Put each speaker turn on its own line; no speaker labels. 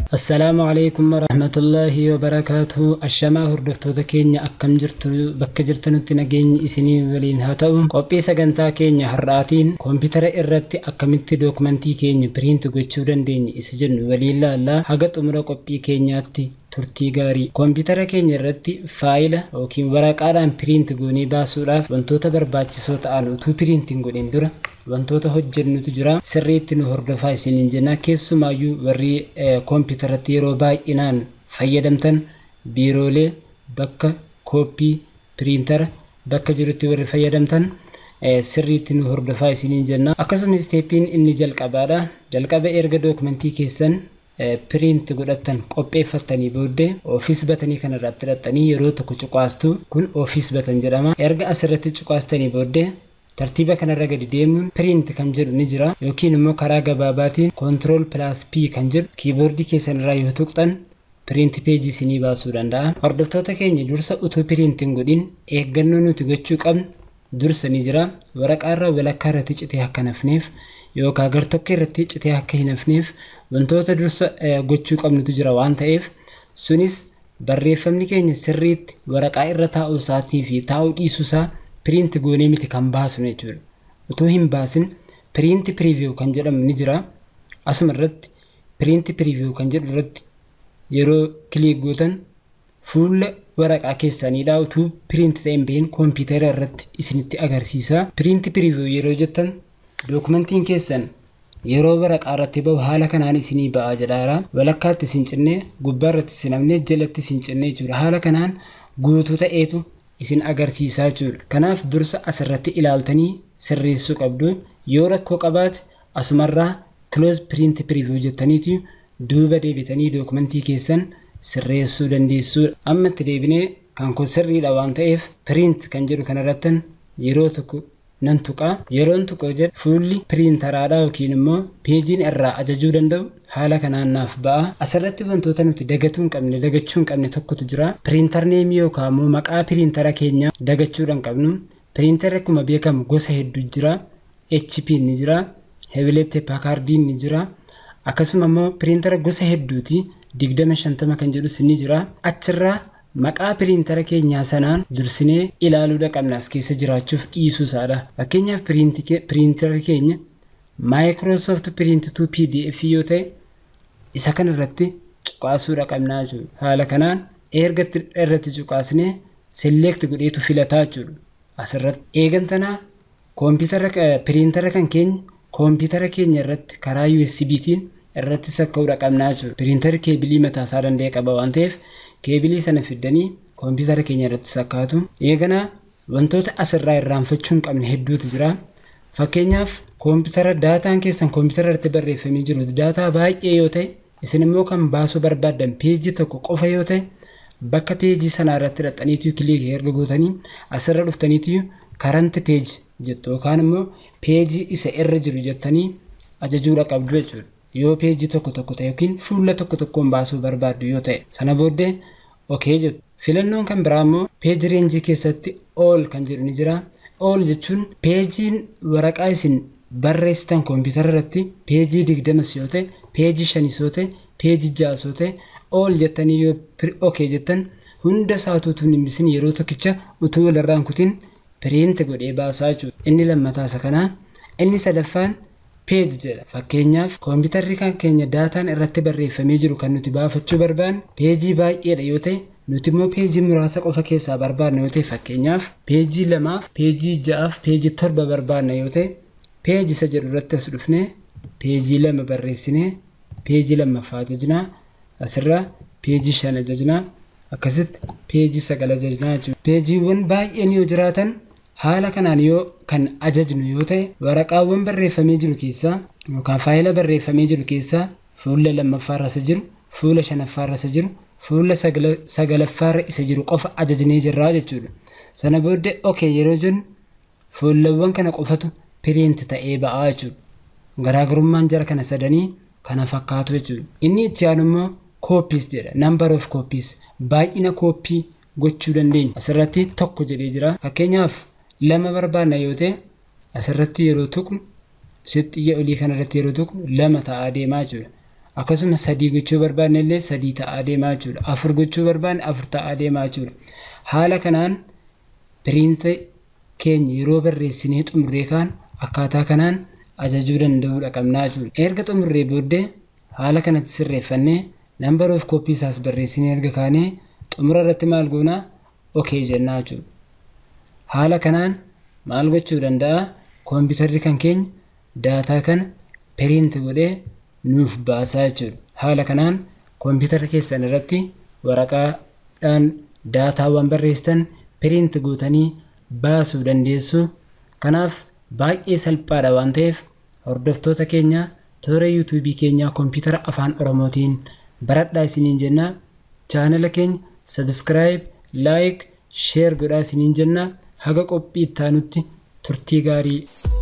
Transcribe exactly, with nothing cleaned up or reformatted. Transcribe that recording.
السلام عليكم ورحمة الله وبركاته. الشماء هردفتو كينيا أكم جرتو بك جرتنو تنجين إسني ولين هاتاو قبي سجنتا كينيا هراتين كمبيوتر إرتي أكملت دوكمنتي كينيا برينت وجودن دين إسجن وليلا لا حاجة أمرا قبي كينيا تي turtii gaarii koompitara keenya irratti faayila yookiin waraqaadhaan piriint goonee baasuudhaaf wantoota barbaachisoo ta'an utuu piriintiin godhin dura wantoota hojjennutu jira sirriitti nu hordofaa isiniin jenna keessumaayyuu warri koompitaratti yeroo baay'inaan fayyadamtan biiroolee bakka kooppii piriintara bakka jirutti warri fayyadamtan sirriitti nu hordofaa isiniin jenna akkasumas steepiin inni jalqabaadha jalqaba erga dookumentii keessan print godhatan qopheeffatanii booddee office batanii kana irratti hidhatanii yeroo tokko cuqaastu kun office batan jedhama erga asirratti cuqaastanii booddee tartiiba kana irra gadi deemuun print kan jedhu ni jira yookiin immoo karaa gabaabaatiin control plus p kan jedhu keyboardii keessan irraa yoo tuqxan print page isinii baasuu danda'a hordoftoota keenya dursa utuu printing godhin eeggannoo nuti gochuu qabnu dursa ni jira waraqaa irra walakkaa irratti citee akka nafneef yookaan gartokkee irratti citee akka hin hafneef wantoota dursa gochuu qabnutu jira waan ta'eef sunis barreeffamni keenya sirriitti waraqaa irra taa'uu isaatii fi taa'uu dhiisuu isaa print goonee miti kan baasnu jechuudha. Utuu hin baasin print preview kan jedhamu ni jira. Asuma irratti print preview kan jedhu irratti yeroo kilik gootan fuula waraqaa keessaniidha utuu print ta'een beeyin koompitara irratti isinitti agarsiisa. Print preview yeroo jettan dookumentiin keessan yeroo waraqaa irratti bahu haala kanaan isinii ba'a jedhaara walakkaatti isin cinnee gubbaa irratti isin amnee jalatti isin cinnee jechuudha haala kanaan guutuu ta'eetu isin agarsiisaa jechuudha kanaaf dursa asirratti ilaaltanii sirreessuu qabdu yoo rakkoo qabaate asumarraa close print preview jettaniitu duuba deebitanii dookumentii keessan sirreessuu dandeessu amma itti deebinee kan kun sirriidha waan ta'eef print kan jedhu kanarrattan yeroo tokko nan tuqa yeroon tuqoo jedhu fuulli piriintaraadha yookiin immoo peejiin irraa ajajuu danda'u haala kanaan naaf ba'a asirratti wantoota nuti dagachuu hin qabne dagachuu hin qabne tokkotu jira piriintar neemii yookaan immoo maqaa piriintara keenya dagachuu hin qabnu piriintarri akkuma beekamu gosa hedduu jira H P ni jira Hewlett Packard ni jira akkasuma immoo piriintara gosa hedduuti digdama shantama kan jedhus ni jira achirraa maqaa piriintara keenyaa sanaan dursinee ilaaluu qabna as keessa jiraachuuf dhiisuu isaadha fakkeenyaaf piriintara keenya Microsoft Print to P D F yoo ta'e isa kana irratti cuqaasuu qabna jechuudha haala kanaan erga irratti cuqaasnee select godheetu filataa jechuudha asirratti eegantanaa koompitara piriintara kan keenya koompitara keenya irratti karaa U S B tiin irratti sakka'uu qabna jechuudha piriintarri keebilii mataa isaa danda'e qaba waan ta'eef keebilii sana fiddanii koompitara keenya irratti sakkaatu eegana wantoota asirraa irraanfachuu hin qabne hedduutu jira fakkeenyaaf koompitara daataan keessan koompitara irratti barreeffamee jiru daataa baay'ee yoo ta'e isin immoo kan baasuu barbaadan peejii tokko qofa yoo ta'e bakka peejii sanaa irratti hidhattaniitu kilik erga gootanii asirra dhuftaniitu current page jettu yookaan immoo peejii isa irra jiru jettanii ajajuu qabdu jechuudha yoo peejii tokko tokko ta'e yookiin fuula tokko tokkoon baasuu barbaaddu yoo ta'e sana booddee okay jettu filannoon kan biraa immoo page range keessatti all kan jedhu ni jira all jechuun peejiin waraqaa isin barreessitan koompitara irratti peejii digdama yoo ta'e peejii shan yoo ta'e peejii ja'a yoo ta'e all jettanii yoo okay jettan hunda saatuutu nimbisin yeroo tokkicha utuu walirraan kutin print godhee baasaa jechuudha inni lammataa isa kana inni sadaffaan page jedha fakkeenyaaf koompitari kan keenya daataan irratti barreeffamee jiru kan nuti baafachuu barbaanne peejii baay'eedha yoo ta'e nuti immoo peejii muraasa qofa keessaa barbaadna yoo ta'e fakkeenyaaf peejii lamaaf peejii ja'aaf peejii torba barbaadna yoo ta'e peejii isa jedhu irratti as dhufnee peejii lama barreessinee peejii lammaffaa ajajnaa asirraa peejii shan ajajnaa akkasitti peejii sagal ajajnaa jechuudha peejiiwwan baay'een yoo jiraatan haala kanaan yoo kan ajajnu yoo ta'e waraqaawwan barreeffamee jiru keessaa yookaan faayila barreeffamee jiru keessaa fuula lammaffaarra isa jiru fuula shanaffaarra isa jiru fuula sagalaffaarra isa jiru qofa ajajnee jirraa jechuudha sana booddee okay yeroo jennu fuulawwan kana qofatu print ta'ee ba'aa jechuudha garaagarummaan jara kana sadanii kana fakkaatu jechuudha inni itti aanu immoo copies jedha number of copies baay'ina koppii gochuu dandeenya asirratti tokko jedhee jira fakkeenyaaf lama barbaadna yoo ta'e asirratti yeroo tuqnu sitti olii kana irratti yeroo tuqnu lama ta'aa deemaa jechuudha akkasuma sadii gochuu barbaanne illee sadii ta'aa deemaa jechuudha. Afur gochuu barbaanne afur ta'aa deemaa jechuudha. Haala kanaan piriintii keenya yeroo barreessinee xumurree kaan akkaataa kanaan ajajuu danda'uudha qabnaa jechuudha. Erga xumurree booddee haala kanatti sirreeffannee number of copies as barreessinee erga kaanee xumura irratti maal goonaa okay jennaa jechuudha. Haala kanaan maal gochuu danda'a kompiitarri kan keenya daataa kana piriinti godhee nuuf baasaa jechuudha. Haala kanaan kompiitara keessan irratti waraqaadhaan daataawwan barreessitan piriinti gootanii baasuu dandeessu. Kanaaf baay'ee salphaadha waan ta'eef hordoftoota keenya toora yuutuubii keenyaa kompiitara afaan oromootiin baradhaa isiniin jenna. Chaanala keenya subscribe, like, share godhaa isiniin jenna. Haga qophii itti aanutti turtii gaarii.